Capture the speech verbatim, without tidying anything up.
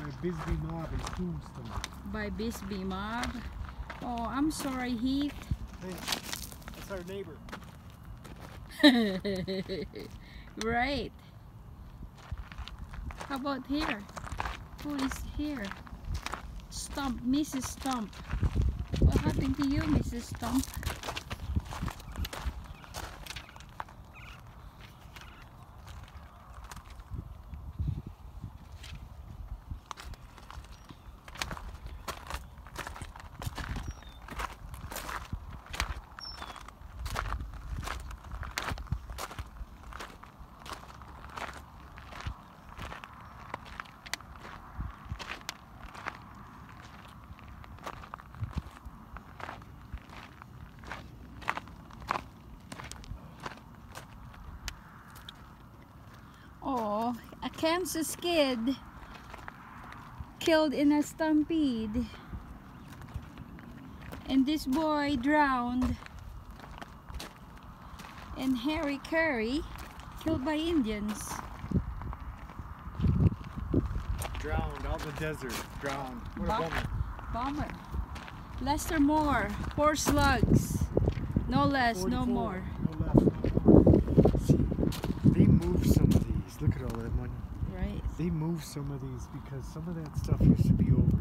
Bisbee Mob in Tombstone. By Bisbee Mob. Oh, I'm sorry, Heath. Hey, that's our neighbor. Right. How about here? Who is here? Stump, Missus Stump. What happened to you, Missus Stump? Oh, a Kansas kid killed in a stampede, and this boy drowned, and Harry Curry killed by Indians. Drowned out in the desert. Drowned. What a bummer. Bummer. Lester Moore, four slugs. No less, no more. No less, no more. See, they move some of these. Look at all that money. Right. They move some of these because some of that stuff used to be over